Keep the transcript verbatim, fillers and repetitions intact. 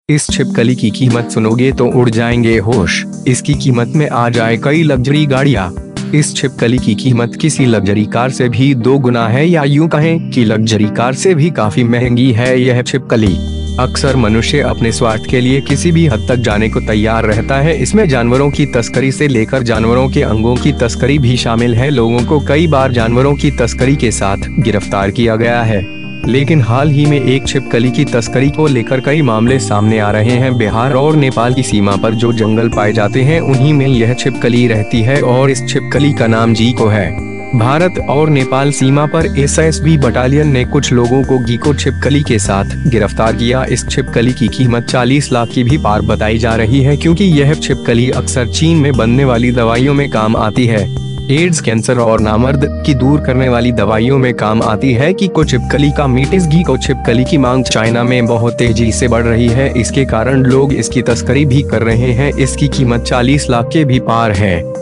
इस छिपकली की कीमत सुनोगे तो उड़ जाएंगे होश। इसकी कीमत में आ जाए कई लग्जरी गाड़ियाँ। इस छिपकली की कीमत किसी लग्जरी कार से भी दो गुना है, या यूं कहें कि लग्जरी कार से भी काफी महंगी है यह छिपकली। अक्सर मनुष्य अपने स्वार्थ के लिए किसी भी हद तक जाने को तैयार रहता है। इसमें जानवरों की तस्करी से लेकर जानवरों के अंगों की तस्करी भी शामिल है। लोगों को कई बार जानवरों की तस्करी के साथ गिरफ्तार किया गया है, लेकिन हाल ही में एक छिपकली की तस्करी को लेकर कई मामले सामने आ रहे हैं। बिहार और नेपाल की सीमा पर जो जंगल पाए जाते हैं उन्हीं में यह छिपकली रहती है और इस छिपकली का नाम गीको है। भारत और नेपाल सीमा पर एस एस बी बटालियन ने कुछ लोगों को गीको छिपकली के साथ गिरफ्तार किया। इस छिपकली की कीमत चालीस लाख की भी पार बताई जा रही है, क्योंकि यह छिपकली अक्सर चीन में बनने वाली दवाइयों में काम आती है। एड्स, कैंसर और नामर्द की दूर करने वाली दवाइयों में काम आती है। गीको छिपकली का मीट। इस गीको छिपकली की मांग चाइना में बहुत तेजी से बढ़ रही है। इसके कारण लोग इसकी तस्करी भी कर रहे हैं। इसकी कीमत चालीस लाख के भी पार है।